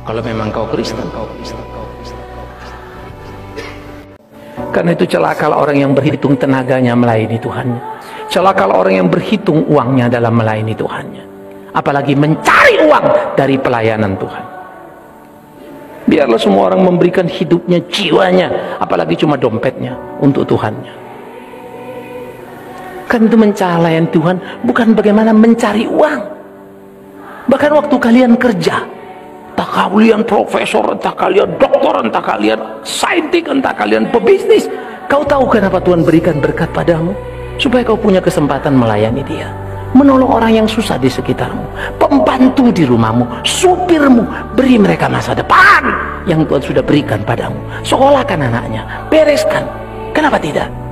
Kalau memang kau Kristen. Karena itu celakalah orang yang berhitung tenaganya melayani Tuhannya. Celakalah orang yang berhitung uangnya dalam melayani Tuhannya. Apalagi mencari uang dari pelayanan Tuhan. Biarlah semua orang memberikan hidupnya, jiwanya, apalagi cuma dompetnya untuk Tuhannya. Kan itu mencari Tuhan bukan bagaimana mencari uang. Bahkan waktu kalian kerja, entah kalian profesor, entah kalian doktor, entah kalian saintis, entah kalian pebisnis, kau tahu kenapa Tuhan berikan berkat padamu? Supaya kau punya kesempatan melayani Dia, menolong orang yang susah di sekitarmu, pembantu di rumahmu, supirmu, beri mereka masa depan yang Tuhan sudah berikan padamu. Sekolahkan anaknya, bereskan. Kenapa tidak?